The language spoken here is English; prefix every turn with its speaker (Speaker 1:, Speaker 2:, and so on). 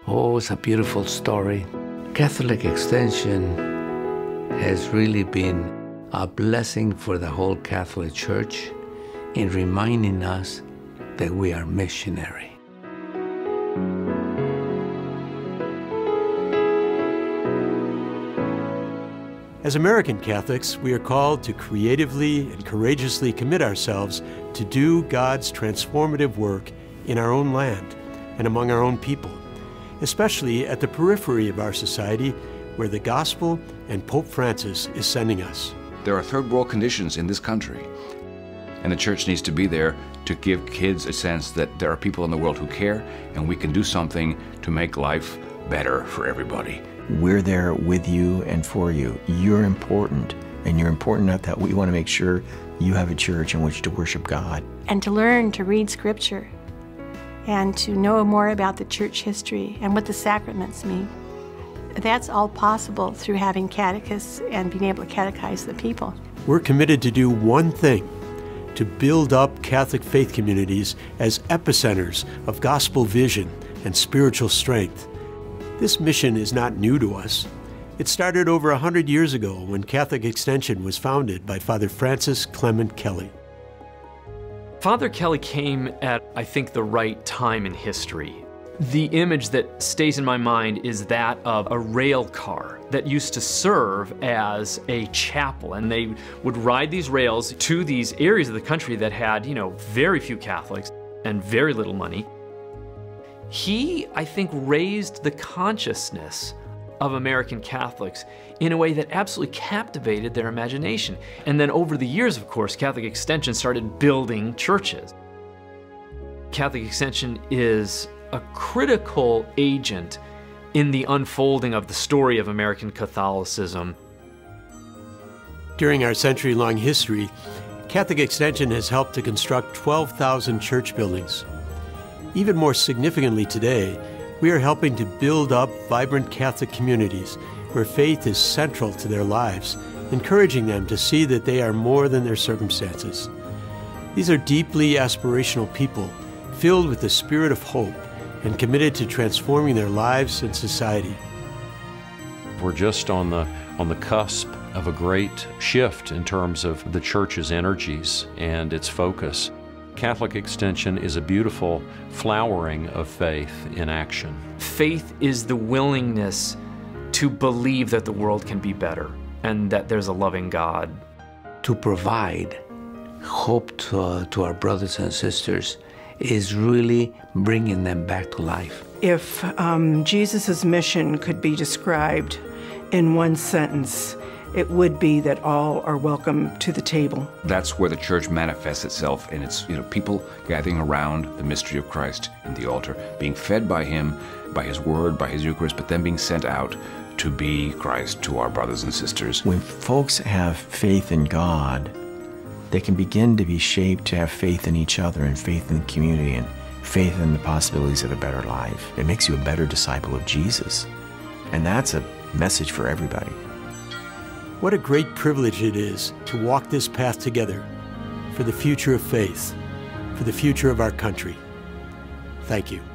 Speaker 1: Oh, it's a beautiful story. Catholic Extension has really been a blessing for the whole Catholic Church in reminding us that we are missionary.
Speaker 2: As American Catholics, we are called to creatively and courageously commit ourselves to do God's transformative work in our own land and among our own people, especially at the periphery of our society where the gospel and Pope Francis is sending us.
Speaker 3: There are third world conditions in this country, and the church needs to be there to give kids a sense that there are people in the world who care, and we can do something to make life better for everybody.
Speaker 4: We're there with you and for you. You're important, and you're important enough that we want to make sure you have a church in which to worship God.
Speaker 5: And to learn to read Scripture, and to know more about the church history and what the sacraments mean. That's all possible through having catechists and being able to catechize the people.
Speaker 2: We're committed to do one thing, to build up Catholic faith communities as epicenters of gospel vision and spiritual strength. This mission is not new to us. It started over 100 years ago when Catholic Extension was founded by Father Francis Clement Kelly.
Speaker 6: Father Kelly came at, I think, the right time in history. The image that stays in my mind is that of a rail car that used to serve as a chapel, and they would ride these rails to these areas of the country that had, very few Catholics and very little money. He, I think, raised the consciousness of American Catholics in a way that absolutely captivated their imagination. And then over the years, of course, Catholic Extension started building churches. Catholic Extension is a critical agent in the unfolding of the story of American Catholicism.
Speaker 2: During our century-long history, Catholic Extension has helped to construct 12,000 church buildings. Even more significantly today, we are helping to build up vibrant Catholic communities where faith is central to their lives, encouraging them to see that they are more than their circumstances. These are deeply aspirational people, filled with the spirit of hope and committed to transforming their lives and society.
Speaker 7: We're just on the cusp of a great shift in terms of the church's energies and its focus. Catholic Extension is a beautiful flowering of faith in action.
Speaker 6: Faith is the willingness to believe that the world can be better and that there's a loving God.
Speaker 1: To provide hope to our brothers and sisters is really bringing them back to life.
Speaker 8: If Jesus' mission could be described in one sentence, it would be that all are welcome to the table.
Speaker 3: That's where the church manifests itself, and it's people gathering around the mystery of Christ in the altar, being fed by Him, by His Word, by His Eucharist, but then being sent out to be Christ to our brothers and sisters.
Speaker 4: When folks have faith in God, they can begin to be shaped to have faith in each other and faith in the community and faith in the possibilities of a better life. It makes you a better disciple of Jesus. And that's a message for everybody.
Speaker 2: What a great privilege it is to walk this path together for the future of faith, for the future of our country. Thank you.